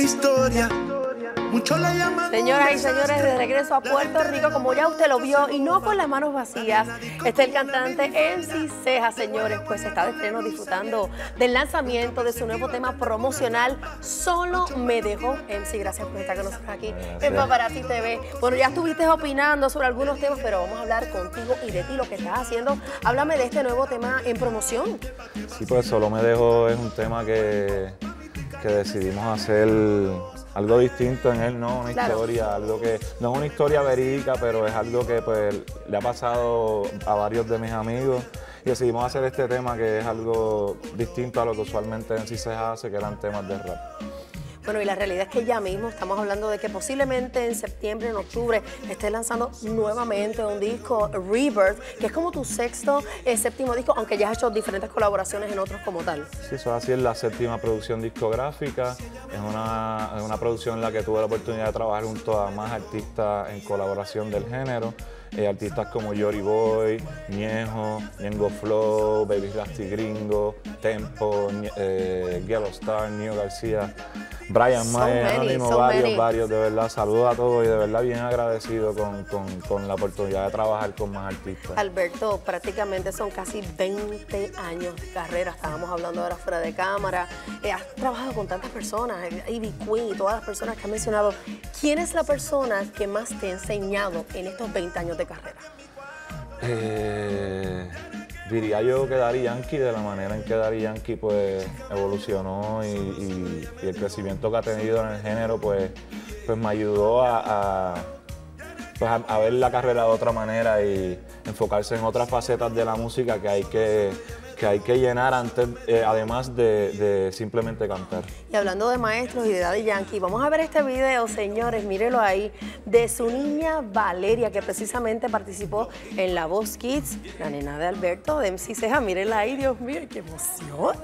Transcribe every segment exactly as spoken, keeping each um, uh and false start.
historia. Muchos la llaman. Señoras y señores, de regreso a Puerto Rico, como ya usted lo vio, y no con las manos vacías, está el cantante M C Ceja, señores, pues está de estreno disfrutando del lanzamiento de su nuevo tema promocional, Solo Me Dejó. M C, gracias por estar con nosotros aquí en Paparazzi T V. Bueno, ya estuviste opinando sobre algunos temas, pero vamos a hablar contigo y de ti, lo que estás haciendo. Háblame de este nuevo tema en promoción. Sí, pues Solo Me Dejó es un tema que, que decidimos hacer algo distinto en él, ¿no? Una claro. historia, algo que no es una historia verídica, pero es algo que pues, le ha pasado a varios de mis amigos y decidimos hacer este tema que es algo distinto a lo que usualmente en sí se hace, que eran temas de rap. Bueno, y la realidad es que ya mismo estamos hablando de que posiblemente en septiembre, en octubre, estés lanzando nuevamente un disco, Rebirth, que es como tu sexto, eh, séptimo disco, aunque ya has hecho diferentes colaboraciones en otros como tal. Sí, eso así es la séptima producción discográfica. Es una, es una producción en la que tuve la oportunidad de trabajar junto a más artistas en colaboración del género. Eh, artistas como Yori Boy, Ñejo, Ñengo Flow, Baby Rasty Gringo, Tempo, eh, Yellow Star, Nio García, Brian so Mayer, many, Anónimo, so varios, many. varios, de verdad, saludos a todos y de verdad bien agradecido con, con, con la oportunidad de trabajar con más artistas. Alberto, prácticamente son casi veinte años de carrera, estábamos hablando ahora fuera de cámara, eh, has trabajado con tantas personas, Ivy Queen y todas las personas que has mencionado. ¿Quién es la persona que más te ha enseñado en estos veinte años de carrera? Eh, diría yo que Daddy Yankee, de la manera en que Daddy Yankee pues, evolucionó y, y, y el crecimiento que ha tenido en el género pues, pues me ayudó a, a, pues a, a ver la carrera de otra manera y enfocarse en otras facetas de la música que hay que, que, hay que llenar antes, eh, además de, de simplemente cantar. Y hablando de maestros y de Daddy Yankee, vamos a ver este video, señores, mírenlo ahí, de su niña Valeria, que precisamente participó en La Voz Kids, la nena de Alberto, de M C Ceja. Mírenla ahí, Dios mío, qué emoción.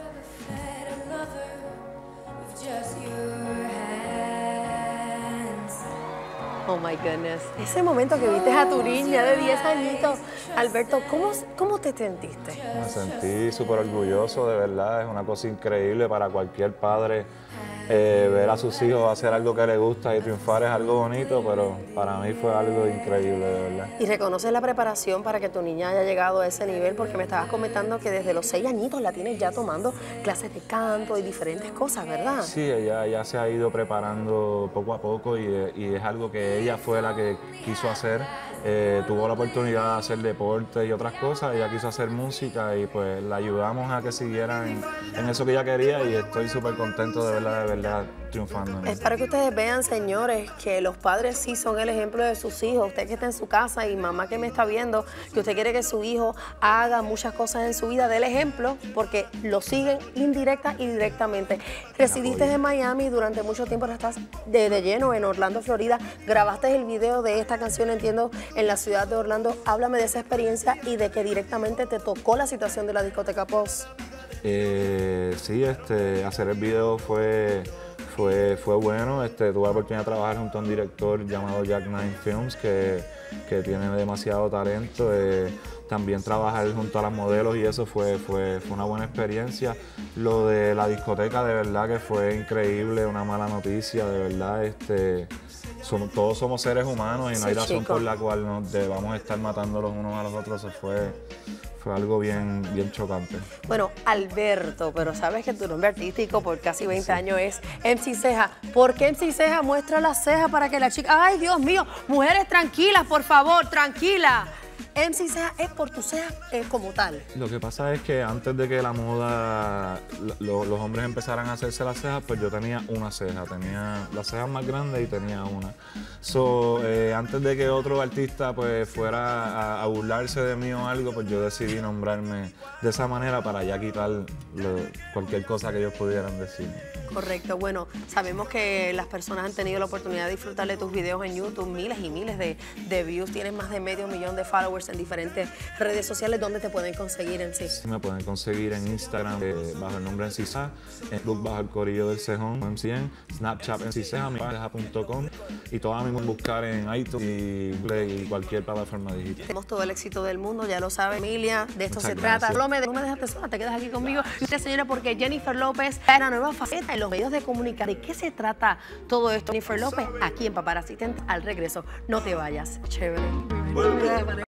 Oh my goodness. Ese momento que viste a tu niña de diez añitos, Alberto, ¿cómo, cómo te sentiste? Me sentí súper orgulloso, de verdad. Es una cosa increíble para cualquier padre. Eh, ver a sus hijos hacer algo que les gusta y triunfar es algo bonito, pero para mí fue algo increíble, de verdad. ¿Y reconoces la preparación para que tu niña haya llegado a ese nivel? Porque me estabas comentando que desde los seis añitos la tienes ya tomando clases de canto y diferentes cosas, ¿verdad? Sí, ella ya se ha ido preparando poco a poco y, y es algo que ella fue la que quiso hacer. Eh, tuvo la oportunidad de hacer deporte y otras cosas, ella quiso hacer música y pues la ayudamos a que siguiera en, en eso que ella quería y estoy súper contento de verla de verdad triunfando. Es para que ustedes vean, señores, que los padres sí son el ejemplo de sus hijos. Usted que está en su casa y mamá que me está viendo, que usted quiere que su hijo haga muchas cosas en su vida, del ejemplo, porque lo siguen indirecta y directamente. Residiste en Miami y durante mucho tiempo estás de, de lleno en Orlando, Florida. Grabaste el video de esta canción, entiendo, en la ciudad de Orlando. Háblame de esa experiencia y de que directamente te tocó la situación de la discoteca Pulse. Eh, sí, este, hacer el video fue, fue, fue bueno. Este, tuve la oportunidad de trabajar junto a un director llamado Jack Nine Films que, que tiene demasiado talento. Eh, también trabajar junto a las modelos y eso fue, fue, fue una buena experiencia. Lo de la discoteca, de verdad que fue increíble, una mala noticia, de verdad. Este, somos, todos somos seres humanos y no sí, hay razón chico. por la cual nos debamos estar matando los unos a los otros. Eso fue, fue algo bien, bien chocante. Bueno, Alberto, pero sabes que tu nombre artístico por casi veinte sí. años es M C Ceja. ¿Por qué M C Ceja muestra las cejas para que la chica... ¡Ay, Dios mío! Mujeres, tranquilas, por favor, tranquila. M C Ceja es por tu ceja eh, como tal. Lo que pasa es que antes de que la moda, lo, los hombres empezaran a hacerse las cejas, pues yo tenía una ceja, tenía las cejas más grandes y tenía una. So, eh, antes de que otro artista pues fuera a, a burlarse de mí o algo, pues yo decidí nombrarme de esa manera para ya quitar lo, cualquier cosa que ellos pudieran decir. Correcto. Bueno, sabemos que las personas han tenido la oportunidad de disfrutar de tus videos en YouTube, miles y miles de, de views, tienes más de medio millón de followers en diferentes redes sociales. ¿Dónde te pueden conseguir en sí? Me pueden conseguir en Instagram eh, bajo el nombre Enciseja, en Facebook bajo el Corillo del Cejón M C N, Snapchat Enciseja, Enciseja punto com y todas mismas buscar en iTunes y, y cualquier plataforma digital. Tenemos todo el éxito del mundo, ya lo sabe Emilia, de esto Muchas se gracias. trata. No me, no me dejaste sola, te quedas aquí conmigo. Y usted, señora, porque Jennifer López es una nueva faceta en los medios de comunicación. ¿De qué se trata todo esto? Jennifer López, aquí en Paparazzi. Al regreso, no te vayas. Chévere.